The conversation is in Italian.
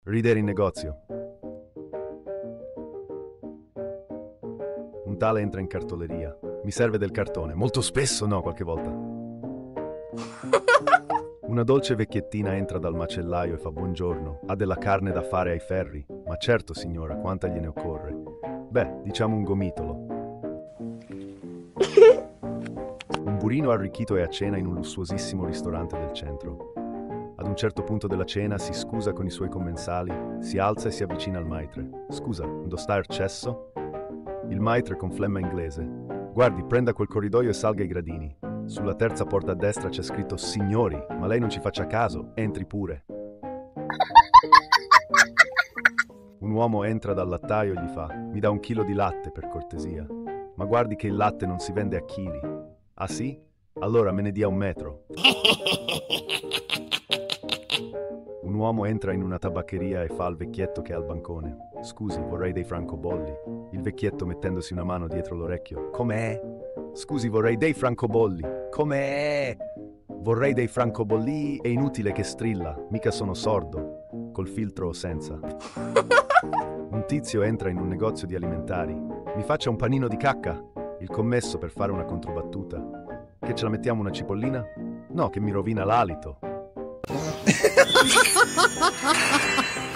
Ridere in negozio. Un tale entra in cartoleria. Mi serve del cartone. Molto spesso, no, qualche volta. Una dolce vecchiettina entra dal macellaio e fa buongiorno. Ha della carne da fare ai ferri. Ma certo, signora, quanta gliene occorre? Beh, diciamo un gomitolo. Un burino arricchito è a cena in un lussuosissimo ristorante del centro. Ad un certo punto della cena si scusa con i suoi commensali, si alza e si avvicina al maitre. Scusa, non sta il cesso? Il maitre con flemma inglese. Guardi, prenda quel corridoio e salga i gradini. Sulla terza porta a destra c'è scritto signori, ma lei non ci faccia caso, entri pure. Un uomo entra dal lattaio e gli fa: mi dà 1 chilo di latte per cortesia. Ma guardi che il latte non si vende a chili. Ah sì? Allora me ne dia 1 metro. Un uomo entra in una tabaccheria e fa al vecchietto che è al bancone: scusi, vorrei dei francobolli. Il vecchietto mettendosi una mano dietro l'orecchio: com'è? Scusi, vorrei dei francobolli. Com'è? Vorrei dei francobolli. È inutile che strilla, mica sono sordo. Col filtro o senza. Un tizio entra in un negozio di alimentari. Mi faccia un panino di cacca. Il commesso per fare una controbattuta: che ce la mettiamo una cipollina? No, che mi rovina l'alito.